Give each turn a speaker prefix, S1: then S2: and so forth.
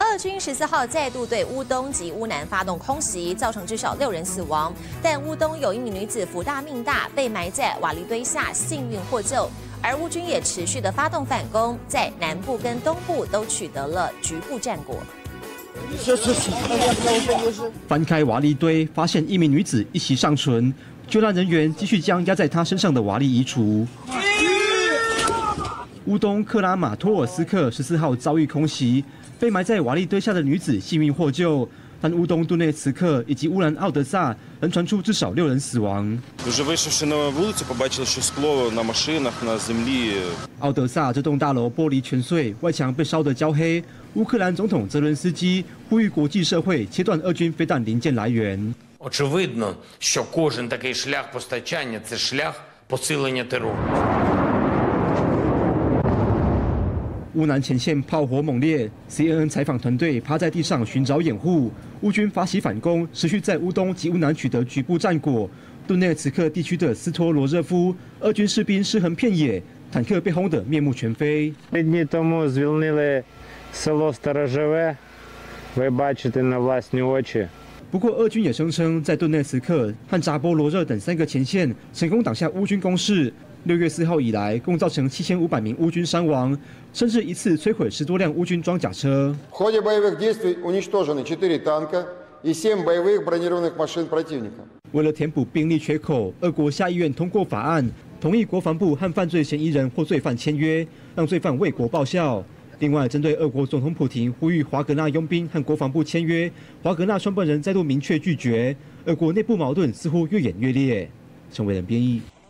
S1: 俄军14号再度对乌东及乌南发动空袭，造成至少6人死亡。但乌东有一名女子福大命大，被埋在瓦砾堆下，幸运获救。而乌军也持续的发动反攻，在南部跟东部都取得了局部战果。
S2: 翻开瓦砾堆，发现一名女子一息尚存，救难人员继续将压在她身上的瓦砾移除。乌东克拉马托尔斯克14号遭遇空袭，被埋在瓦砾堆下的女子幸运获救，但乌东顿涅茨克以及乌兰奥德萨仍传出至少6人死亡。
S3: Вже вийшовши на вулицю, побачили, що скло на машинах, на землі.
S2: 奥德萨这栋大楼玻璃全碎，外墙被烧得焦黑。乌克兰总统泽伦斯基呼吁国际社会切断俄军飞弹零件来源。
S4: Очевидно, що кожен такий шлях постачання – це шлях посилення терору.
S2: 乌南前线炮火猛烈 ，CNN 采访团队趴在地上寻找掩护。乌军发起反攻，持续在乌东及乌南取得局部战果。顿涅茨克地区的斯托罗热夫，俄军士兵尸横遍野，坦克被轰得面目全非。
S5: 3 дні тому звільнили село Сторожеве, ви бачите на власні очі.
S2: 不过，俄军也声称在顿涅茨克和扎波罗热等3个前线成功挡下乌军攻势。6月4号以来，共造成7500名乌军伤亡，甚至一次摧毁10多辆乌军装甲车。
S6: В ходе боевых действий уничтожены 4 танка и 7 боевых бронированных машин противника.
S2: 为了填补兵力缺口，俄国下议院通过法案，同意国防部和犯罪嫌疑人或罪犯签约，让罪犯为国报效。另外，针对俄国总统普廷呼吁华格纳佣兵和国防部签约，华格纳创办人再度明确拒绝。俄国内部矛盾似乎越演越烈。陈伟仁编译。